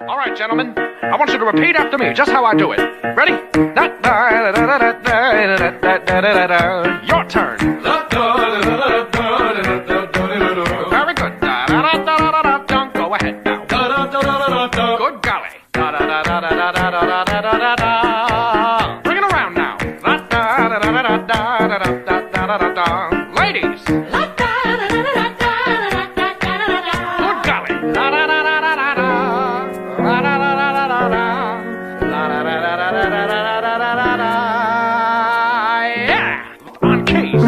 All right, gentlemen, I want you to repeat after me, just how I do it. Ready? Your turn. Very good. Go ahead now. Good golly. Bring it around now. Ladies. Good golly. Yeah, on keys.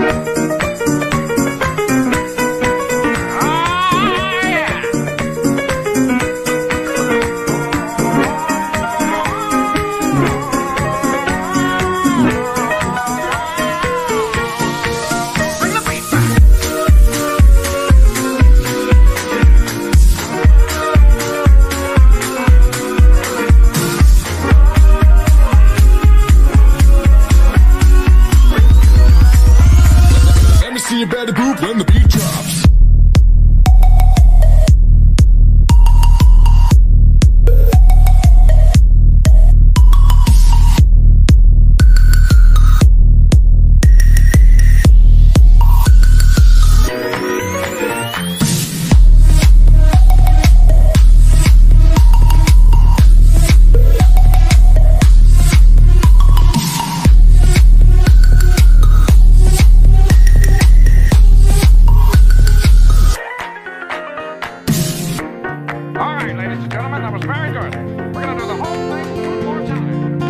See you better group when the beat drops. All right, ladies and gentlemen, that was very good. We're going to do the whole thing one more time.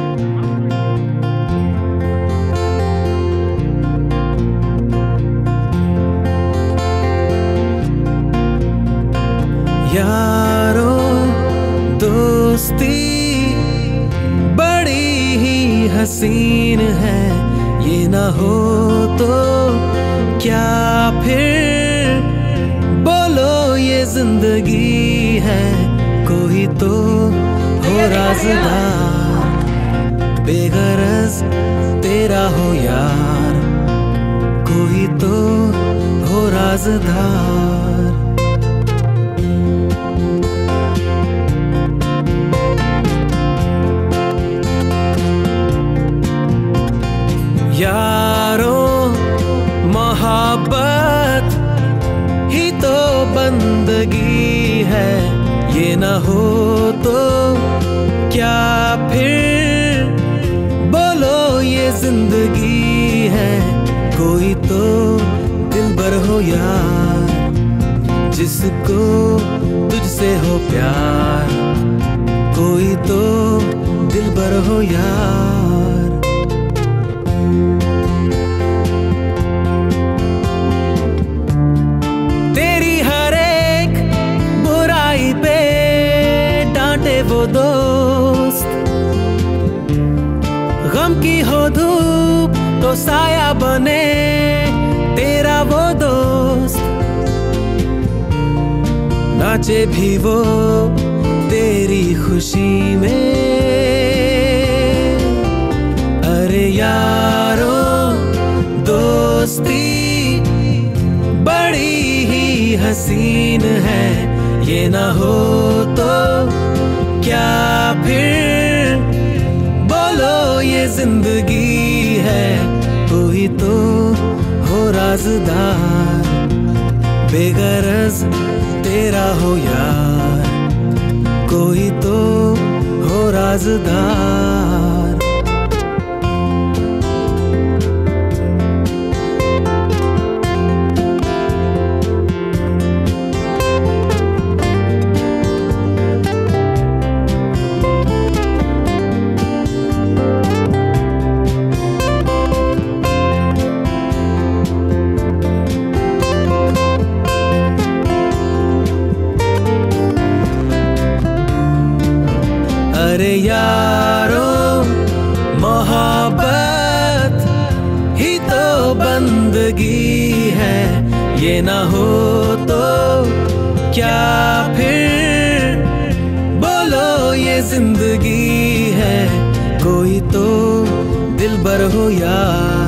यारो दोस्ती बड़ी ही हसीन है, ये ना हो तो क्या फिर बोलो ये जिंदगी है। कोई तो हो राज़दार, बेगरज तेरा हो यार, कोई तो हो राज़दार। यारों मोहब्बत ही तो बंदगी है, ये न हो तो क्या फिर बोलो ये जिंदगी है। कोई तो दिलबर हो यार, जिसको तुझसे हो प्यार, कोई तो दिलबर हो यार। वो दोस्त गम की हो धूप तो साया बने, तेरा वो दोस्त नाचे भी वो तेरी खुशी में। अरे यारो दोस्ती बड़ी ही हसीन है, ये ना हो तो क्या फिर बोलो ये जिंदगी है। कोई तो हो राज़दार, बेगरज तेरा हो यार, कोई तो हो राज़दार। अरे यारो मोहब्बत ही तो बंदगी है, ये ना हो तो क्या फिर बोलो ये जिंदगी है। कोई तो दिलबर हो यार,